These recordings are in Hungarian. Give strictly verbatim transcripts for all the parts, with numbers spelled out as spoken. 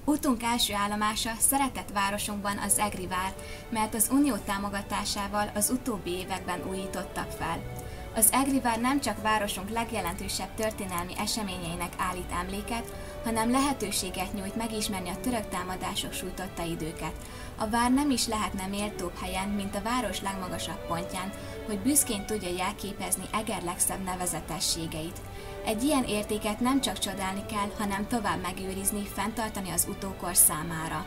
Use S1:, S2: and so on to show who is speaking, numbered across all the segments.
S1: Utunk első állomása szeretett városunkban az Egri vár, mert az Unió támogatásával az utóbbi években újítottak fel. Az Egri vár nem csak városunk legjelentősebb történelmi eseményeinek állít emléket, hanem lehetőséget nyújt megismerni a török támadások sújtotta időket. A vár nem is lehetne méltóbb helyen, mint a város legmagasabb pontján, hogy büszkén tudja jelképezni Eger legszebb nevezetességeit. Egy ilyen értéket nem csak csodálni kell, hanem tovább megőrizni, fenntartani az utókor számára.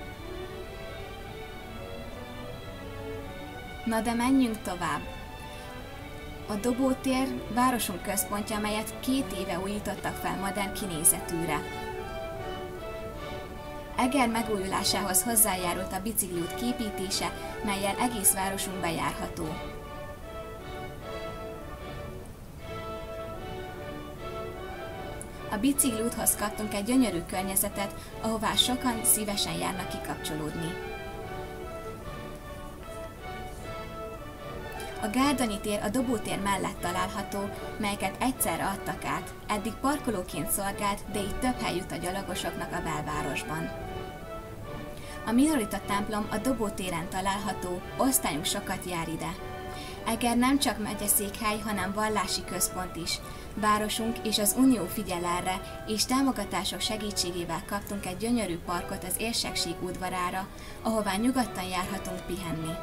S1: Na de menjünk tovább! A Dobótér városunk központja, melyet két éve újítottak fel modern kinézetűre. Eger megújulásához hozzájárult a bicikliút kiépítése, mellyel egész városunk bejárható. A bicikliúthoz kaptunk egy gyönyörű környezetet, ahová sokan szívesen járnak kikapcsolódni. A Gárdonyi tér a Dobótér mellett található, melyeket egyszerre adtak át. Eddig parkolóként szolgált, de így több hely jut a gyalogosoknak a belvárosban. A Minorita templom a Dobótéren található, osztályunk sokat jár ide. Eger nem csak megyeszékhely, hanem vallási központ is. Városunk és az Unió figyel erre, és támogatások segítségével kaptunk egy gyönyörű parkot az Érsekség udvarára, ahová nyugodtan járhatunk pihenni.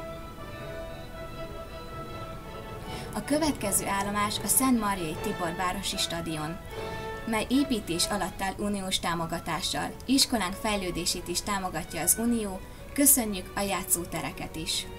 S1: A következő állomás a Szentmarjai Tibor városi stadion, mely építés alatt áll uniós támogatással. Iskolánk fejlődését is támogatja az Unió, köszönjük a játszótereket is!